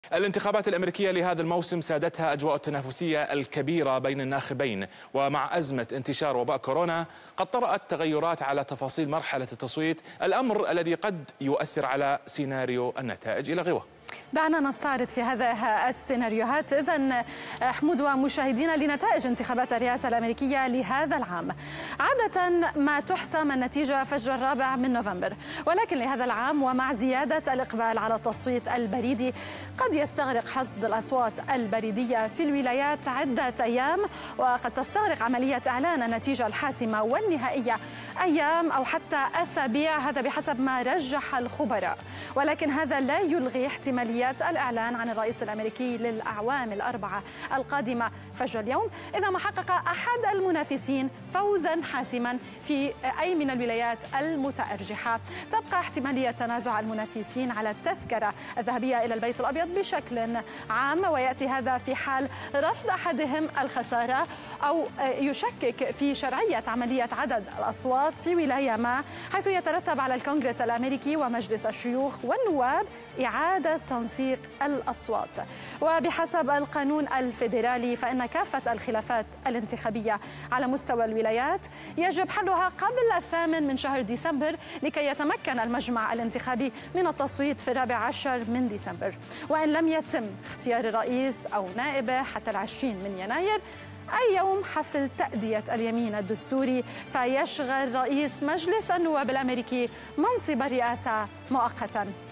الانتخابات الأمريكية لهذا الموسم سادتها أجواء التنافسية الكبيرة بين الناخبين، ومع أزمة انتشار وباء كورونا قد طرأت تغيرات على تفاصيل مرحلة التصويت، الأمر الذي قد يؤثر على سيناريو النتائج. إلى غوة. دعنا نستعرض في هذه السيناريوهات إذن حمود ومشاهدينا لنتائج انتخابات الرئاسة الأمريكية لهذا العام. عادة ما تحسم النتيجة فجر 4 من نوفمبر، ولكن لهذا العام ومع زيادة الإقبال على التصويت البريدي قد يستغرق حصد الأصوات البريدية في الولايات عدة أيام، وقد تستغرق عملية إعلان النتيجة الحاسمة والنهائية أيام أو حتى أسابيع، هذا بحسب ما رجح الخبراء. ولكن هذا لا يلغي احتماليات الإعلان عن الرئيس الأمريكي للأعوام الأربعة القادمة فجر اليوم إذا ما حقق أحد المنافسين فوزا حاسما في أي من الولايات المتأرجحة. تبقى احتمالية تنازع المنافسين على التذكرة الذهبية إلى البيت الأبيض بشكل عام، ويأتي هذا في حال رفض أحدهم الخسارة أو يشكك في شرعية عملية عدد الأصوات في ولاية ما، حيث يترتب على الكونغرس الأمريكي ومجلس الشيوخ والنواب إعادة تنسيق الأصوات. وبحسب القانون الفيدرالي فإن كافة الخلافات الانتخابية على مستوى الولايات يجب حلها قبل 8 من شهر ديسمبر لكي يتمكن المجمع الانتخابي من التصويت في 14 من ديسمبر. وإن لم يتم اختيار الرئيس أو نائبه حتى 20 من يناير أي يوم حفل تأدية اليمين الدستوري، فيشغل رئيس مجلس النواب الأمريكي منصب الرئاسة مؤقتا.